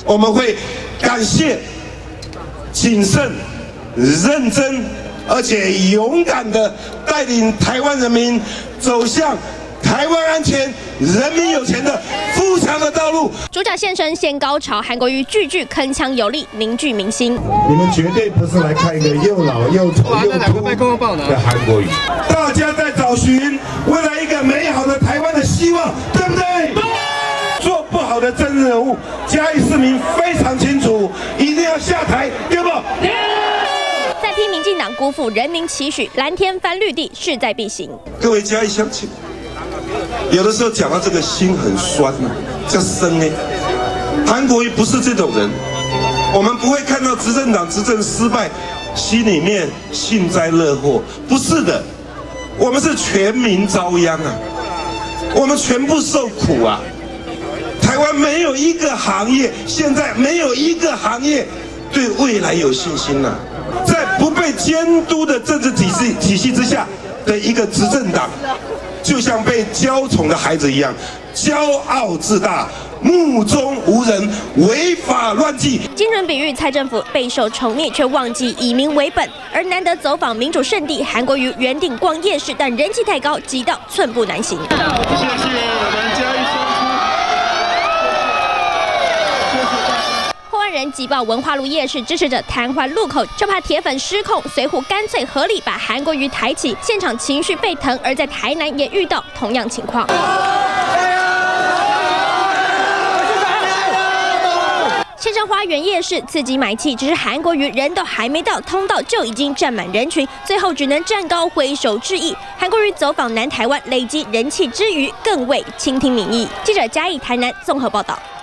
我们会感谢谨慎、认真而且勇敢地带领台湾人民走向台湾安全、人民有钱的富强的道路。 主角现身现高潮，韩国瑜句句铿锵有力，凝聚民心。 你们绝对不是来看一个又老又丑又秃的韩国瑜， 大家在找寻未来一个美好的台湾的希望，对不对？做不好的政治人物，嘉义市民非常清楚，一定要下台，对不？ 再批民进党辜负人民期许，蓝天翻绿地势在必行。 各位嘉义乡亲，有的时候讲到这个心很酸呐，这生呢。韩国瑜不是这种人，我们不会看到执政党执政失败，心里面幸灾乐祸，不是的，我们是全民遭殃啊，我们全部受苦啊。台湾没有一个行业，现在没有一个行业对未来有信心呐、在不被监督的政治体系之下的一个执政党，就像被娇宠的孩子一样，骄傲自大，目中无人，违法乱纪。 精准比喻蔡政府备受宠溺，却忘记以民为本。而难得走访民主圣地，韩国瑜原定逛夜市，但人气太高，挤到寸步难行。 谢谢我们嘉义乡亲。 破万人挤爆文化路夜市，支持者瘫痪路口，就怕铁粉失控，随扈干脆合力把韩国瑜抬起，现场情绪沸腾。而在台南也遇到同样情况。县城花园夜市刺激买气，只是韩国瑜人都还没到，通道就已经站满人群，最后只能站高挥手致意。韩国瑜走访南台湾，累积人气之余，更为倾听民意。记者嘉义台南综合报道。